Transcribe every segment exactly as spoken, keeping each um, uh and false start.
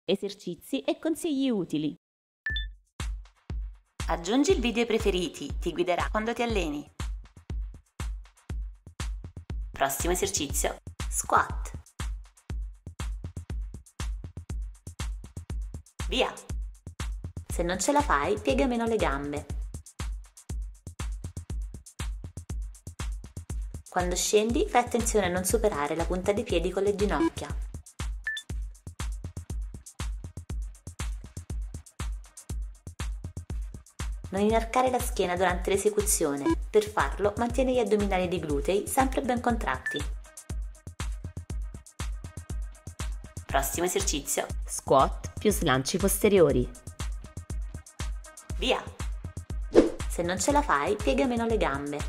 esercizi e consigli utili. Aggiungi il video ai preferiti, ti guiderà quando ti alleni. Prossimo esercizio, squat. Via! Se non ce la fai, piega meno le gambe. Quando scendi, fai attenzione a non superare la punta dei piedi con le ginocchia. Non inarcare la schiena durante l'esecuzione. Per farlo, mantieni gli addominali dei glutei sempre ben contratti. Prossimo esercizio, Squat più slanci posteriori. via! Se non ce la fai, piega meno le gambe.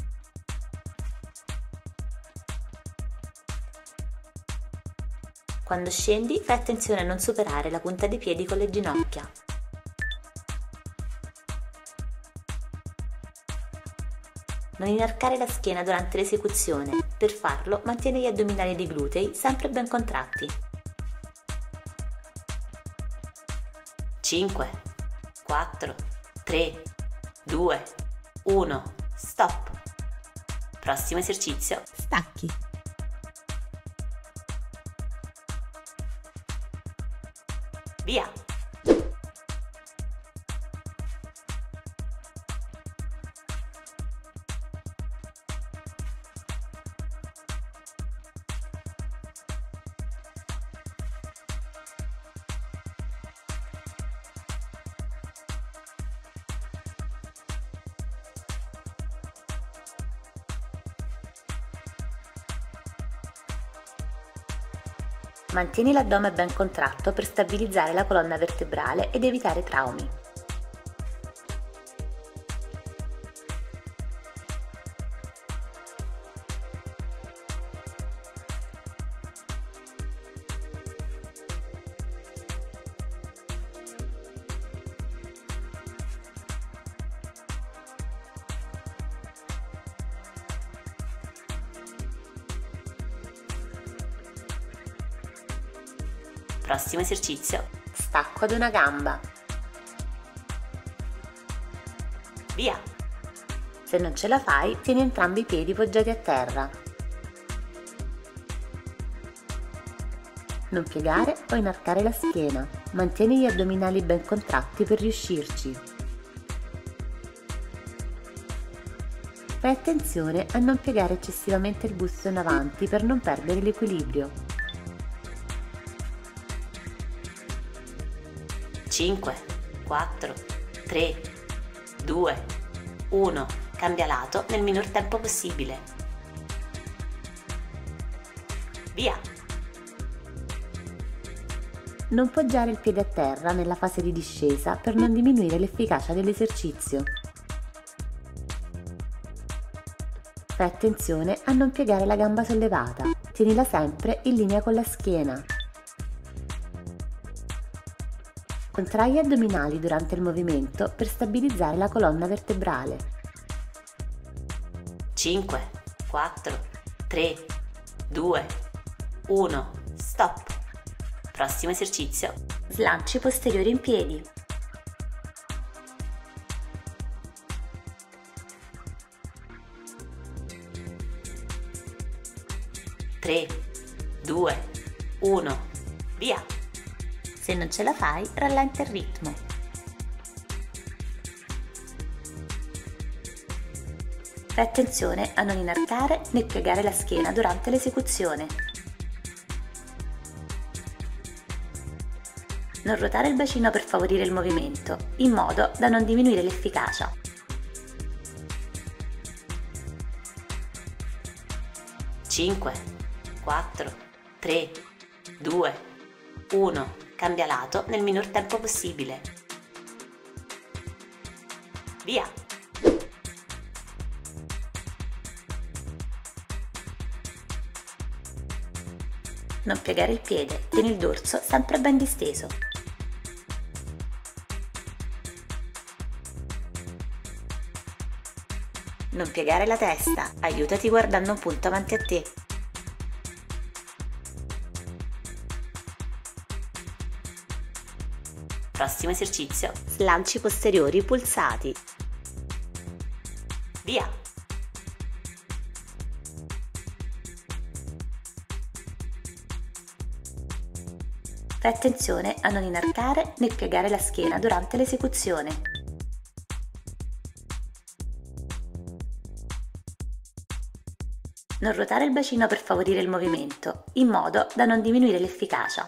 Quando scendi, fai attenzione a non superare la punta dei piedi con le ginocchia. Non inarcare la schiena durante l'esecuzione. Per farlo, mantieni gli addominali dei glutei sempre ben contratti. cinque, quattro, tre, due, uno, stop! Prossimo esercizio, Stacchi. via! Mantieni l'addome ben contratto per stabilizzare la colonna vertebrale ed evitare traumi. Prossimo esercizio, stacco ad una gamba. Via! Se non ce la fai, tieni entrambi i piedi poggiati a terra. Non piegare o inarcare la schiena. Mantieni gli addominali ben contratti per riuscirci. Fai attenzione a non piegare eccessivamente il busto in avanti per non perdere l'equilibrio. cinque, quattro, tre, due, uno. Cambia lato nel minor tempo possibile. Via! Non poggiare il piede a terra nella fase di discesa per non diminuire l'efficacia dell'esercizio. Fai attenzione a non piegare la gamba sollevata, tienila sempre in linea con la schiena. Contrai gli addominali durante il movimento per stabilizzare la colonna vertebrale. cinque, quattro, tre, due, uno, stop! Prossimo esercizio, slanci posteriori in piedi. tre, due, uno, via! Se non ce la fai, rallenta il ritmo. Fai attenzione a non inarcare né piegare la schiena durante l'esecuzione. Non ruotare il bacino per favorire il movimento, in modo da non diminuire l'efficacia. cinque, quattro, tre, due, uno. Cambia lato nel minor tempo possibile. Via! Non piegare il piede, tieni il dorso sempre ben disteso. Non piegare la testa, aiutati guardando un punto avanti a te. Prossimo esercizio. Slanci posteriori pulsati. Via. Fai attenzione a non inarcare né piegare la schiena durante l'esecuzione. Non ruotare il bacino per favorire il movimento, in modo da non diminuire l'efficacia.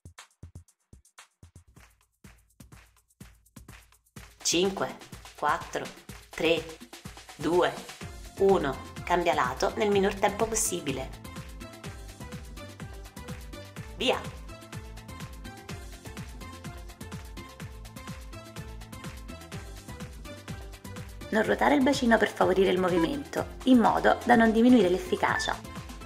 cinque, quattro, tre, due, uno. Cambia lato nel minor tempo possibile. Via. Non ruotare il bacino per favorire il movimento, in modo da non diminuire l'efficacia.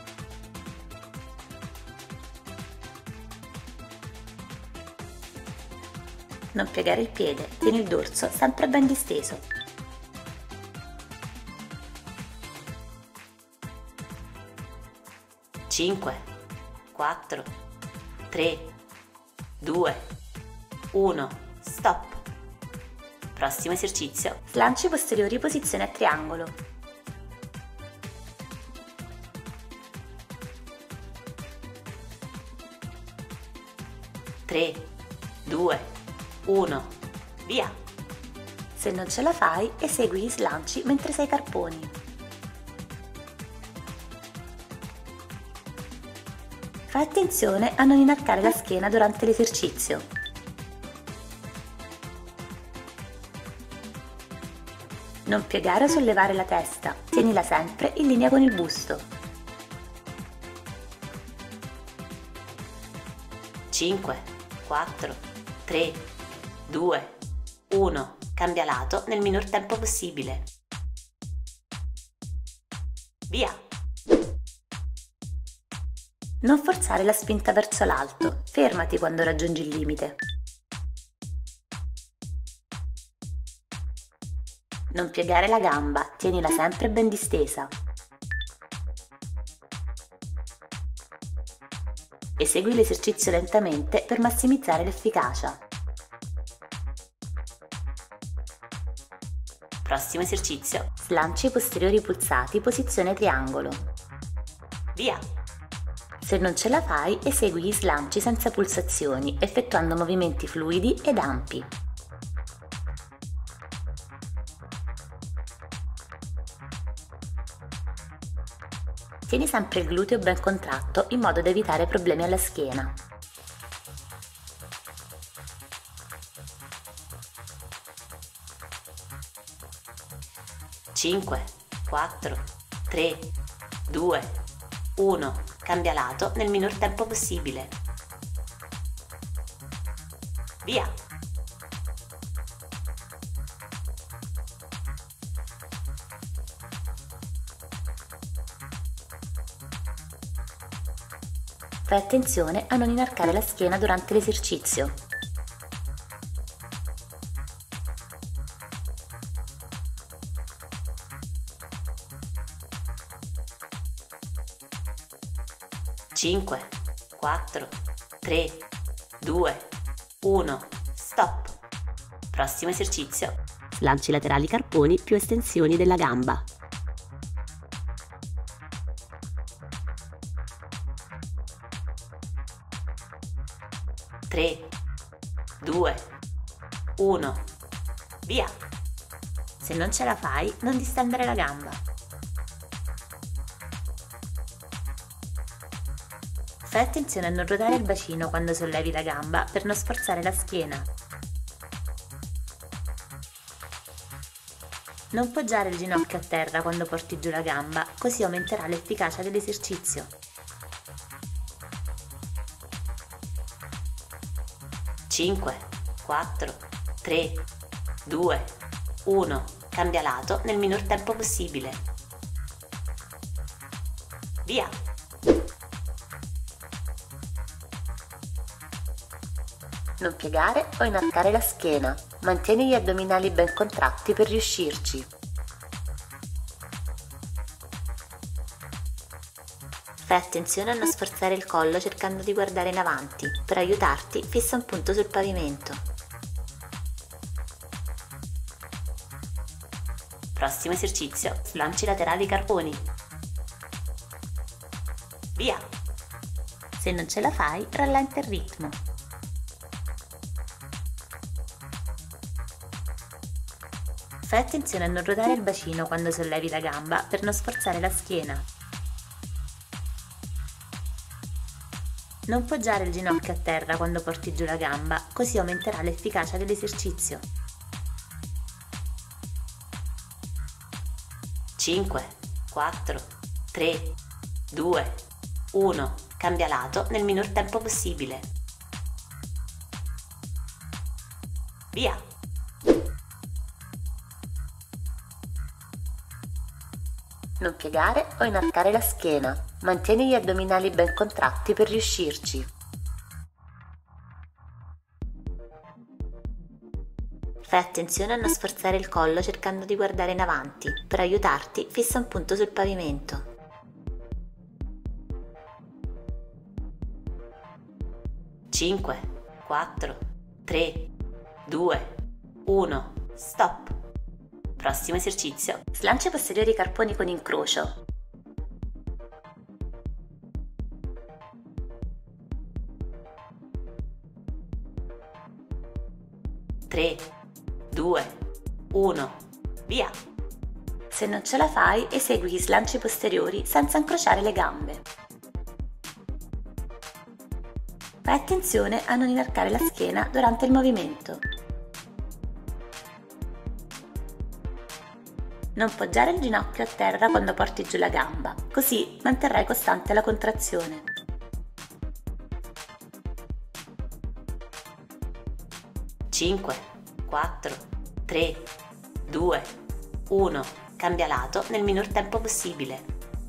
Non piegare il piede, tieni il dorso sempre ben disteso. cinque, quattro, tre, due, uno. Stop. Prossimo esercizio. Slanci posteriori posizione a triangolo. tre, due, uno. Via. Se non ce la fai, esegui gli slanci mentre sei carponi. Fai attenzione a non inarcare la schiena durante l'esercizio. Non piegare o sollevare la testa, tienila sempre in linea con il busto. cinque, quattro, tre, due, uno. Cambia lato nel minor tempo possibile. Via. Non forzare la spinta verso l'alto, fermati quando raggiungi il limite. Non piegare la gamba, tienila sempre ben distesa. Esegui l'esercizio lentamente per massimizzare l'efficacia. Prossimo esercizio. Slanci posteriori pulsati, posizione triangolo. Via. Se non ce la fai, esegui gli slanci senza pulsazioni, effettuando movimenti fluidi ed ampi. Tieni sempre il gluteo ben contratto in modo da evitare problemi alla schiena. cinque, quattro, tre, due, uno. Cambia lato nel minor tempo possibile. Via. Fai attenzione a non inarcare la schiena durante l'esercizio. cinque, quattro, tre, due, uno. Stop. Prossimo esercizio. Slanci laterali carponi più estensioni della gamba. tre, due, uno. Via. Se non ce la fai, non distendere la gamba. Fai attenzione a non ruotare il bacino quando sollevi la gamba per non sforzare la schiena. Non poggiare il ginocchio a terra quando porti giù la gamba, così aumenterà l'efficacia dell'esercizio. cinque, quattro, tre, due, uno. Cambia lato nel minor tempo possibile. Via. Non piegare o inarcare la schiena. Mantieni gli addominali ben contratti per riuscirci. Fai attenzione a non sforzare il collo cercando di guardare in avanti. Per aiutarti, fissa un punto sul pavimento. Prossimo esercizio, slanci laterali carponi. Via! Se non ce la fai, rallenta il ritmo. Fai attenzione a non ruotare il bacino quando sollevi la gamba per non sforzare la schiena. Non poggiare il ginocchio a terra quando porti giù la gamba, così aumenterà l'efficacia dell'esercizio. cinque, quattro, tre, due, uno. Cambia lato nel minor tempo possibile. Via! Non piegare o inarcare la schiena. Mantieni gli addominali ben contratti per riuscirci. Fai attenzione a non sforzare il collo cercando di guardare in avanti. Per aiutarti, fissa un punto sul pavimento. cinque, quattro, tre, due, uno. Stop! Prossimo esercizio, slanci posteriori carponi con incrocio. tre, due, uno. Via! Se non ce la fai, esegui gli slanci posteriori senza incrociare le gambe. Fai attenzione a non inarcare la schiena durante il movimento. Non poggiare il ginocchio a terra quando porti giù la gamba, così manterrai costante la contrazione. cinque, quattro, tre, due, uno. Cambia lato nel minor tempo possibile.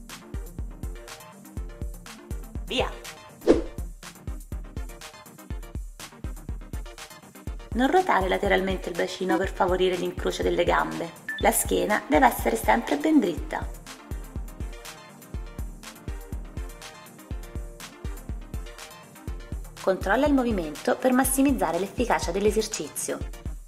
Via! Non ruotare lateralmente il bacino per favorire l'incrocio delle gambe. La schiena deve essere sempre ben dritta. Controlla il movimento per massimizzare l'efficacia dell'esercizio.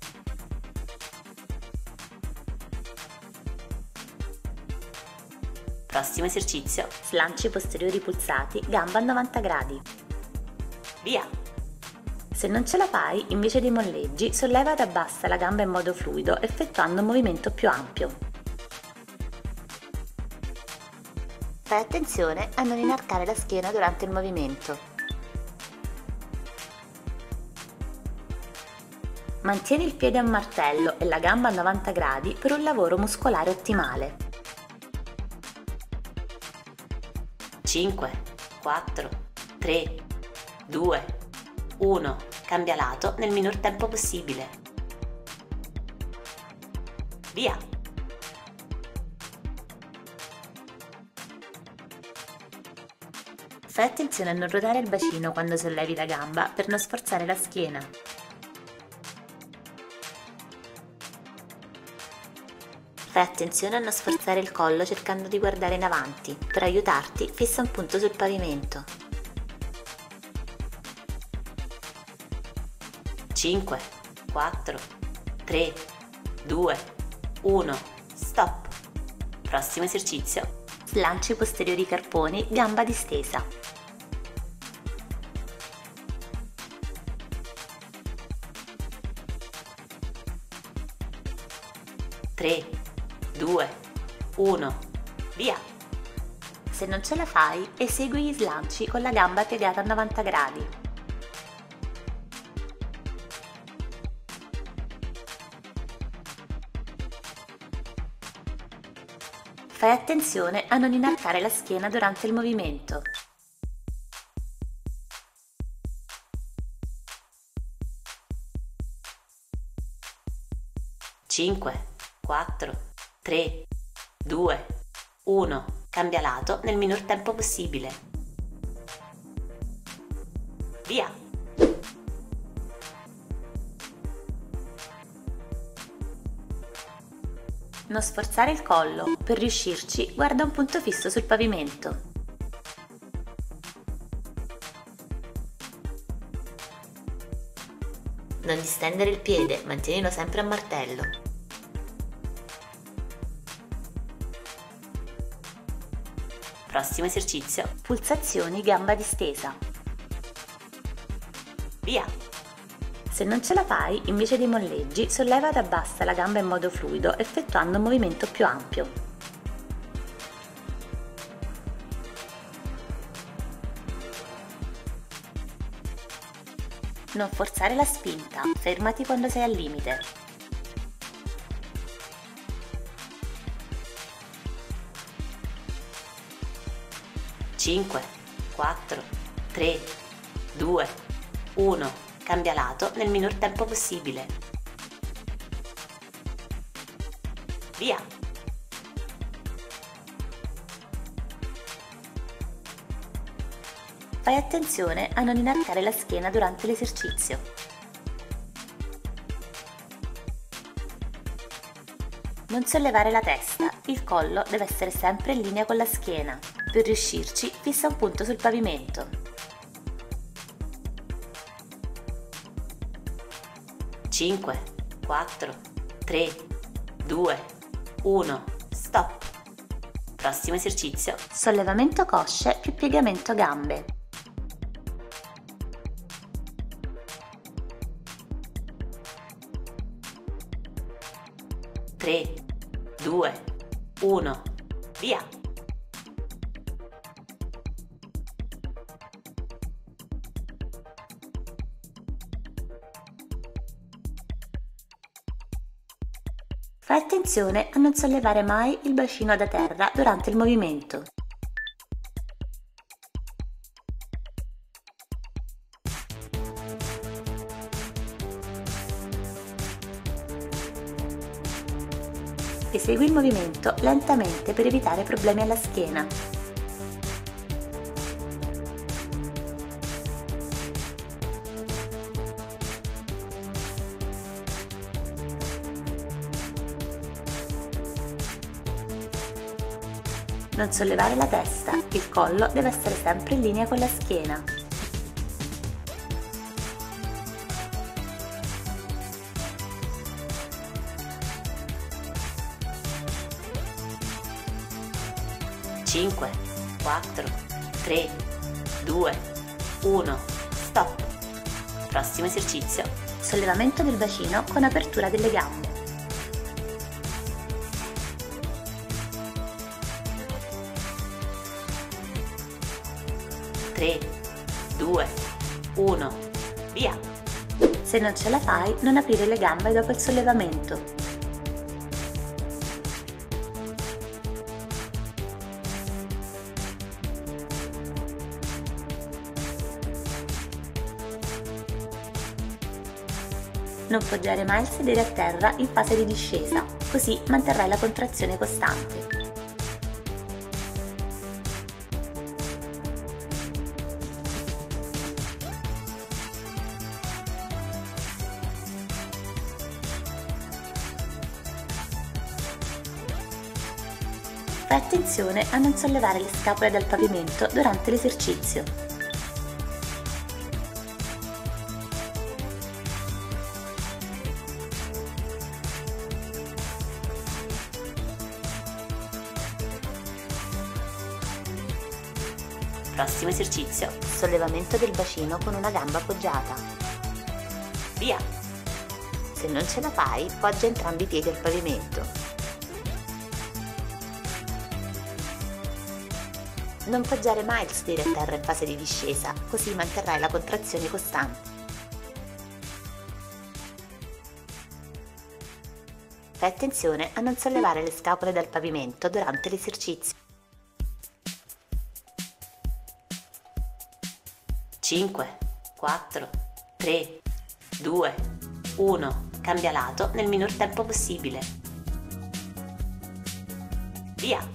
Prossimo esercizio, slanci posteriori pulsati, gamba a novanta gradi. Via! Se non ce la fai, invece dei molleggi, solleva ed abbassa la gamba in modo fluido, effettuando un movimento più ampio. Fai attenzione a non inarcare la schiena durante il movimento. Mantieni il piede a martello e la gamba a novanta gradi per un lavoro muscolare ottimale. cinque, quattro, tre, due, uno. Cambia lato nel minor tempo possibile. Via! Fai attenzione a non ruotare il bacino quando sollevi la gamba per non sforzare la schiena. Fai attenzione a non sforzare il collo cercando di guardare in avanti. Per aiutarti, fissa un punto sul pavimento. cinque, quattro, tre, due, uno. Stop! Prossimo esercizio, slanci posteriori carponi, gamba distesa. tre, due, uno. Via! Se non ce la fai, esegui gli slanci con la gamba piegata a novanta gradi. Fai attenzione a non inarcare la schiena durante il movimento. cinque, quattro, tre, due, uno. Cambia lato nel minor tempo possibile. Via! Non sforzare il collo, per riuscirci guarda un punto fisso sul pavimento. Non distendere il piede, mantienilo sempre a martello. Prossimo esercizio, pulsazioni gamba distesa. Via! Se non ce la fai, invece dei molleggi, solleva ed abbassa la gamba in modo fluido, effettuando un movimento più ampio. Non forzare la spinta, fermati quando sei al limite. cinque, quattro, tre, due, uno. Cambia lato nel minor tempo possibile. Via! Fai attenzione a non inarcare la schiena durante l'esercizio. Non sollevare la testa, il collo deve essere sempre in linea con la schiena. Per riuscirci, fissa un punto sul pavimento. cinque, quattro, tre, due, uno, stop. Prossimo esercizio, sollevamento cosce più piegamento gambe. tre, due, uno, via! Fai attenzione a non sollevare mai il bacino da terra durante il movimento. Esegui il movimento lentamente per evitare problemi alla schiena. Non sollevare la testa, il collo deve essere sempre in linea con la schiena. cinque, quattro, tre, due, uno, stop. Prossimo esercizio, sollevamento del bacino con apertura delle gambe. tre, due, uno, via! Se non ce la fai, non aprire le gambe dopo il sollevamento. Non poggiare mai il sedere a terra in fase di discesa, così manterrai la contrazione costante. Fai attenzione a non sollevare le scapole dal pavimento durante l'esercizio. Prossimo esercizio, sollevamento del bacino con una gamba appoggiata. Via! Se non ce la fai, poggia entrambi i piedi al pavimento. Non poggiare mai il sedere a terra in fase di discesa, così manterrai la contrazione costante. Fai attenzione a non sollevare le scapole dal pavimento durante l'esercizio. cinque, quattro, tre, due, uno. Cambia lato nel minor tempo possibile. Via!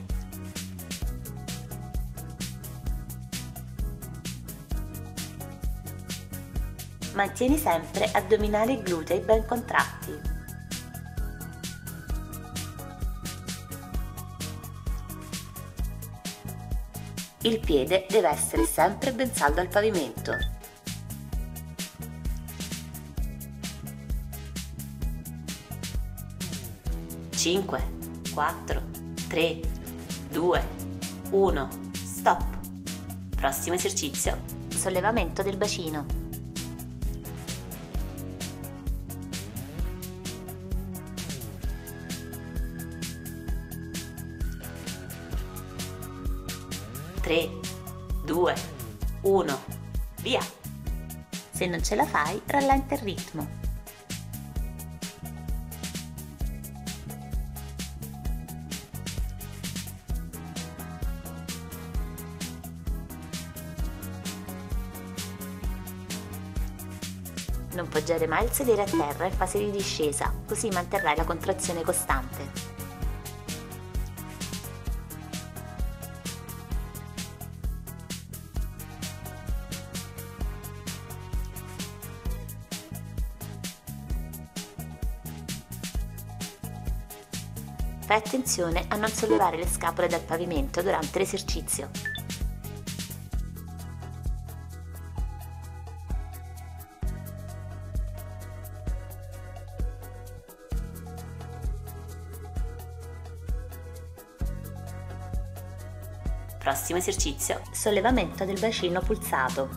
Mantieni sempre addominali e glutei ben contratti. Il piede deve essere sempre ben saldo al pavimento. cinque, quattro, tre, due, uno, stop. Prossimo esercizio, sollevamento del bacino. tre, due, uno, via! Se non ce la fai, rallenta il ritmo. Non poggiare mai il sedere a terra in fase di discesa, così manterrai la contrazione costante. Fai attenzione a non sollevare le scapole dal pavimento durante l'esercizio. Prossimo esercizio, sollevamento del bacino pulsato.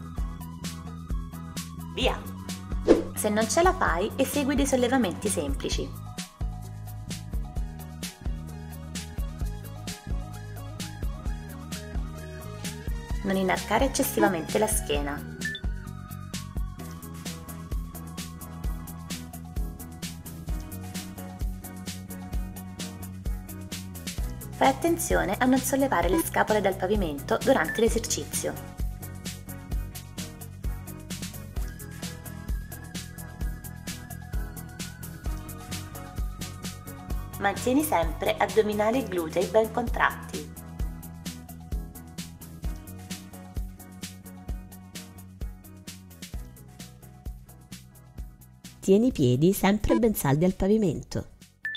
Via! Se non ce la fai, esegui dei sollevamenti semplici. Non inarcare eccessivamente la schiena. Fai attenzione a non sollevare le scapole dal pavimento durante l'esercizio. Mantieni sempre addominali e glutei ben contratti. Tieni i piedi sempre ben saldi al pavimento.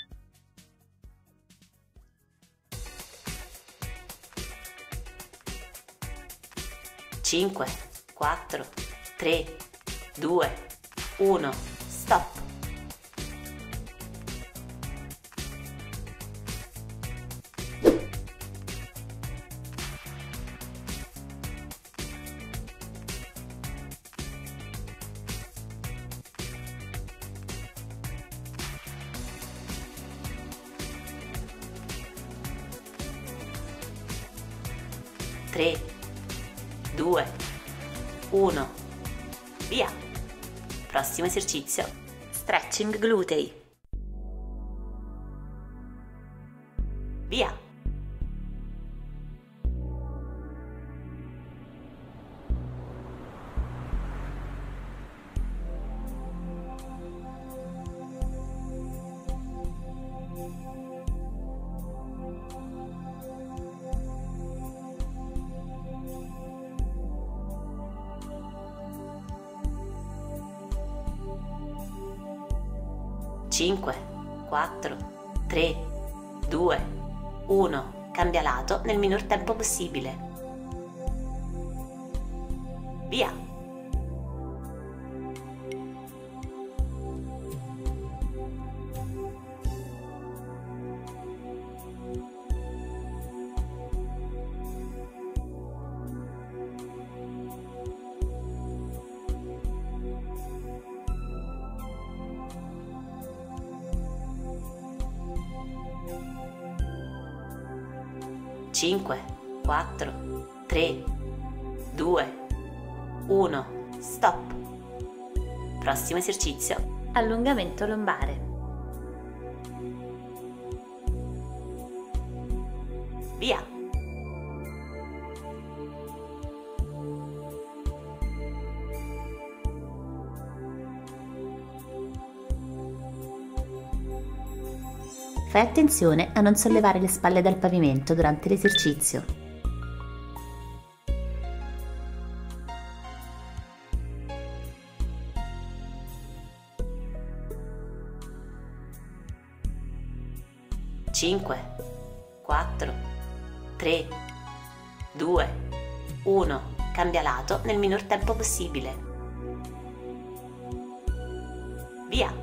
cinque, quattro, tre, due, uno, stop. tre, due, uno, via! Prossimo esercizio, stretching glutei. Via! cinque, quattro, tre, due, uno, cambia lato nel minor tempo possibile. Via! cinque, quattro, tre, due, uno, stop. Prossimo esercizio, allungamento lombare. Via! Fai attenzione a non sollevare le spalle dal pavimento durante l'esercizio. cinque, quattro, tre, due, uno, cambia lato nel minor tempo possibile. Via!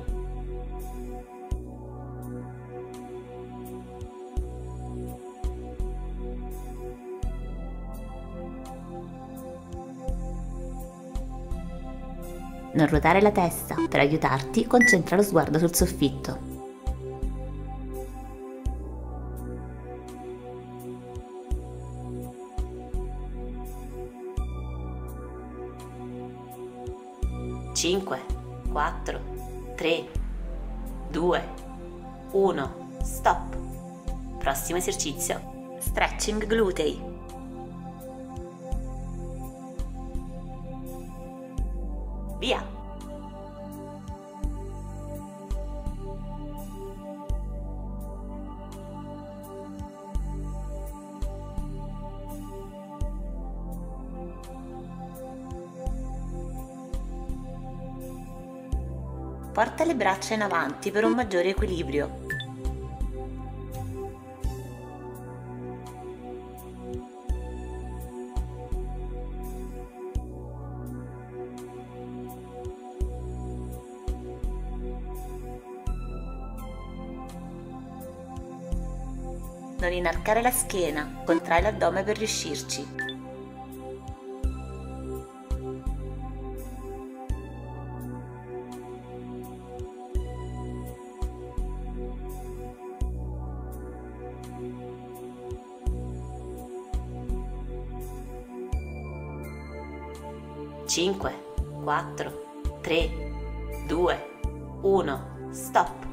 Non ruotare la testa. Per aiutarti, concentra lo sguardo sul soffitto. cinque, quattro, tre, due, uno, stop. Prossimo esercizio, stretching glutei. Via! Porta le braccia in avanti per un maggiore equilibrio. Non inarcare la schiena, contrai l'addome per riuscirci. cinque, quattro, tre, due, uno, stop.